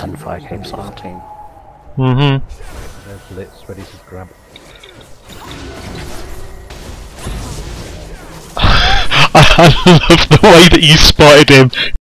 5k missile team. There's Blitz ready to grab. I love the way that you spotted him.